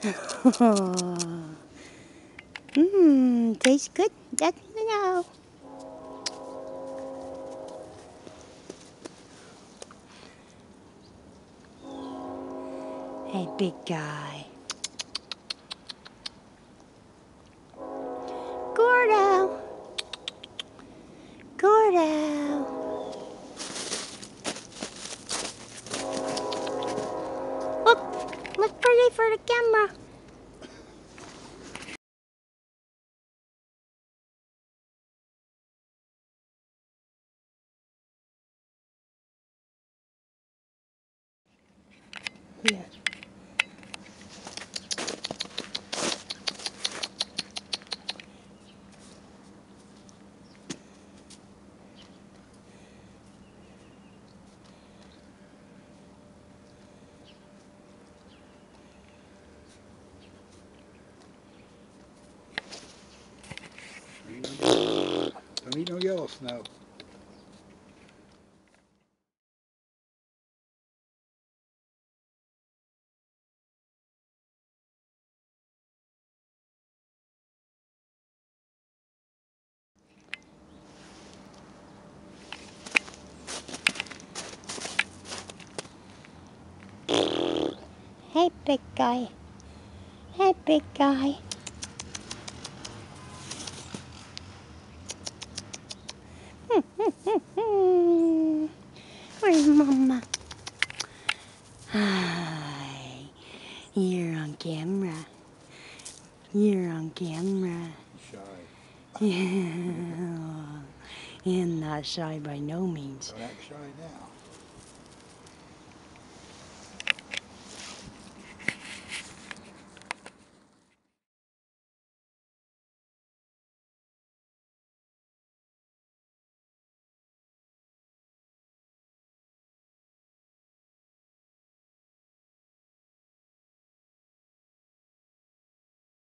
Tastes good. That's no. Hey, big guy. Gordo. Gordo. Look pretty for the camera. Yeah. Don't eat no yellow snow. Hey, big guy. Hey, big guy. Where's Mama? Hi. You're on camera. You're on camera. Shy. Yeah. And not shy by no means. Don't act shy now.